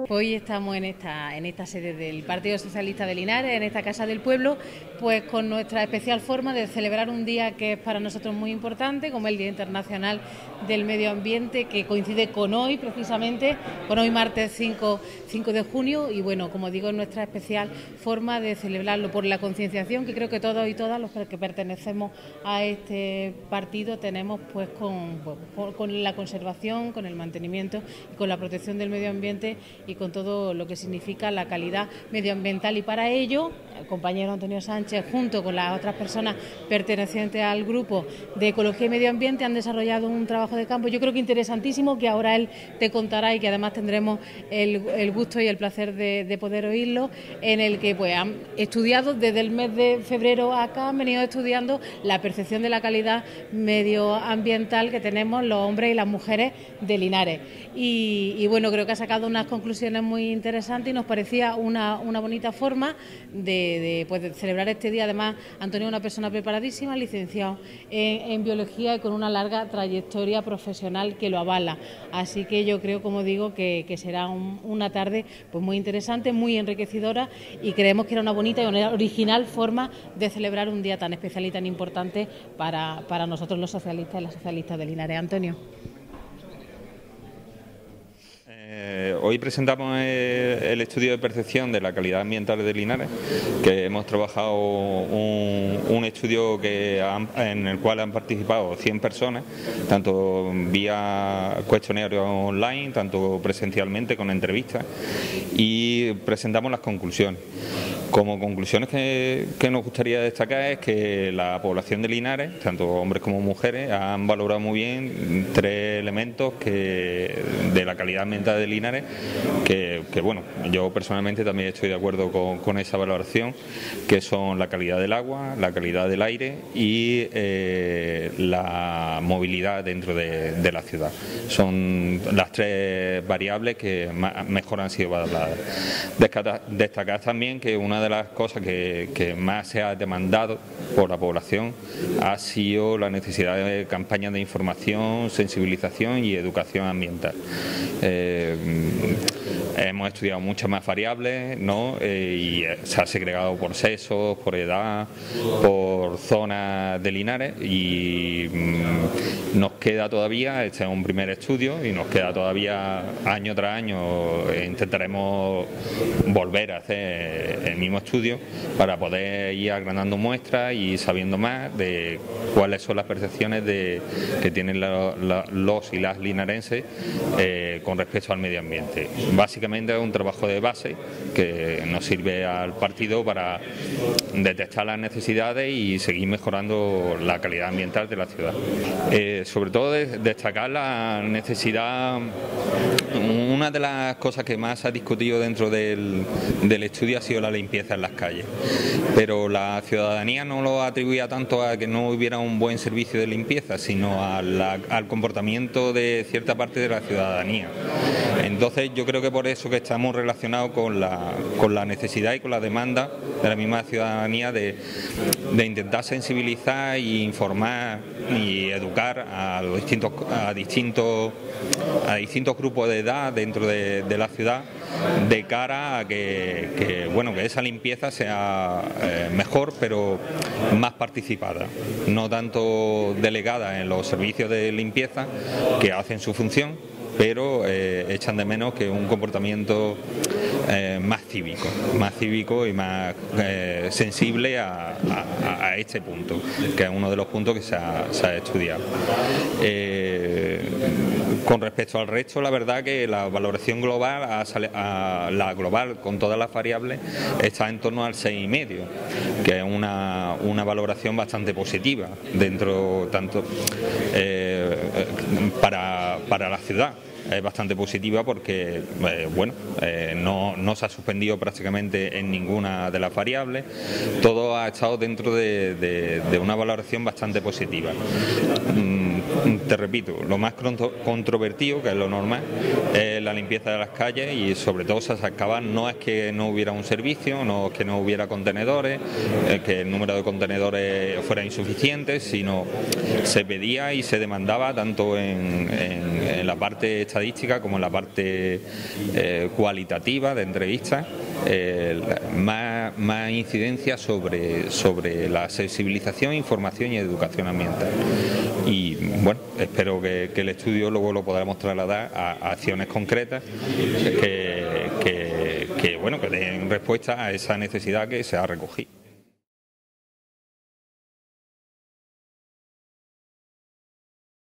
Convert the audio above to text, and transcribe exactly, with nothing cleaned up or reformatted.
Hoy estamos en esta, en esta sede del Partido Socialista de Linares, en esta Casa del Pueblo, pues con nuestra especial forma de celebrar un día que es para nosotros muy importante, como el Día Internacional del Medio Ambiente, que coincide con hoy precisamente, con hoy martes cinco de junio, y bueno, como digo, es nuestra especial forma de celebrarlo por la concienciación que creo que todos y todas los que pertenecemos a este partido tenemos pues con, con la conservación, con el mantenimiento y con la protección del medio ambiente y con todo lo que significa la calidad medioambiental. Y para ello, el compañero Antonio Sánchez, junto con las otras personas pertenecientes al grupo de Ecología y Medio Ambiente, han desarrollado un trabajo de campo, yo creo que interesantísimo, que ahora él te contará y que además tendremos el, el gusto y el placer de, de poder oírlo, en el que pues han estudiado desde el mes de febrero acá, han venido estudiando la percepción de la calidad medioambiental que tenemos los hombres y las mujeres de Linares. Y, y bueno, creo que ha sacado unas conclusiones muy interesantes y nos parecía una, una bonita forma de, de, pues de celebrar este día. Además, Antonio es una persona preparadísima, licenciado en, en biología y con una larga trayectoria profesional que lo avala. Así que yo creo, como digo, que, que será un, una tarde pues muy interesante, muy enriquecedora, y creemos que era una bonita y una original forma de celebrar un día tan especial y tan importante para, para nosotros los socialistas y las socialistas de Linares. Antonio. Eh, hoy presentamos el, el estudio de percepción de la calidad ambiental de Linares, que hemos trabajado un, un estudio que han, en el cual han participado cien personas, tanto vía cuestionario online, tanto presencialmente con entrevistas, y presentamos las conclusiones. Como conclusiones que, que nos gustaría destacar es que la población de Linares, tanto hombres como mujeres, han valorado muy bien tres elementos que, de la calidad ambiental de Linares, que, que bueno, yo personalmente también estoy de acuerdo con, con esa valoración, que son la calidad del agua, la calidad del aire y eh, la movilidad dentro de, de la ciudad. Son las tres variables que más, mejor han sido valoradas. Destacar también que una de las cosas que, que más se ha demandado por la población ha sido la necesidad de campañas de información, sensibilización y educación ambiental. Eh, hemos estudiado muchas más variables, ¿no? Eh, y se ha segregado por sexo, por edad, por zonas de Linares, y mmm, nos queda todavía, este es un primer estudio y nos queda todavía año tras año, eh, intentaremos volver a hacer el mismo estudio para poder ir agrandando muestras y sabiendo más de cuáles son las percepciones de, que tienen la, la, los y las linarenses eh, con respecto al medio ambiente. Básicamente es un trabajo de base que nos sirve al partido para detectar las necesidades y seguir mejorando la calidad ambiental de la ciudad. Eh, sobre todo de, destacar la necesidad, una de las cosas que más se ha discutido dentro del, del estudio ha sido la limpieza en las calles, pero la ciudadanía no lo atribuía tanto a que no hubiera un buen servicio de limpieza, sino a la, al comportamiento de cierta parte de la ciudadanía. Entonces yo creo que por eso que estamos relacionados con la, con la necesidad y con la demanda de la misma ciudadanía de, de intentar sensibilizar e informar y educar a los distintos, a distintos, a distintos grupos de edad dentro de, de la ciudad, de cara a que, que, bueno, que esa limpieza sea eh, mejor, pero más participada, no tanto delegada en los servicios de limpieza que hacen su función, pero eh, echan de menos que un comportamiento eh, más cívico, más cívico y más eh, sensible a, a, a este punto, que es uno de los puntos que se ha, se ha estudiado. Eh, con respecto al resto, la verdad que la valoración global, a, a, la global con todas las variables, está en torno al seis coma cinco, que es una, una valoración bastante positiva dentro tanto eh, para, para la ciudad. Es bastante positiva porque eh, bueno, eh, no, no se ha suspendido prácticamente en ninguna de las variables, todo ha estado dentro de, de, de una valoración bastante positiva. te repito, lo más controvertido, que es lo normal, es la limpieza de las calles, y sobre todo se sacaba, no es que no hubiera un servicio, no es que no hubiera contenedores, eh, que el número de contenedores fuera insuficiente, sino se pedía y se demandaba tanto en, en, en la parte estadística como en la parte eh, cualitativa de entrevistas, eh, más, más incidencia sobre, sobre la sensibilización, información y educación ambiental. Y bueno, espero que, que el estudio luego lo podamos trasladar a, a acciones concretas que, que, que, bueno, que den respuesta a esa necesidad que se ha recogido.